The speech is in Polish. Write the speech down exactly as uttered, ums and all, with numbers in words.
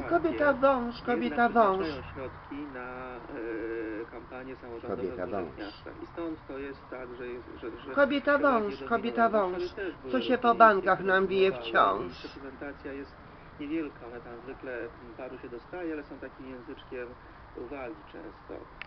Kobieta wąż, kobieta jednak wąż. przeznaczają środki na e, kampanie samorządowe Kobieta w dużych wąż. miastach. I stąd to jest tak, że, jest, że, że Kobieta przeważnie wąż, do kobieta Warszawy wąż. też były Co się ruchy po miejskie, bankach które nam bije próbowały i wciąż. reprezentacja jest niewielka, one tam zwykle paru się dostaje, ale są takim języczkiem uwagi często.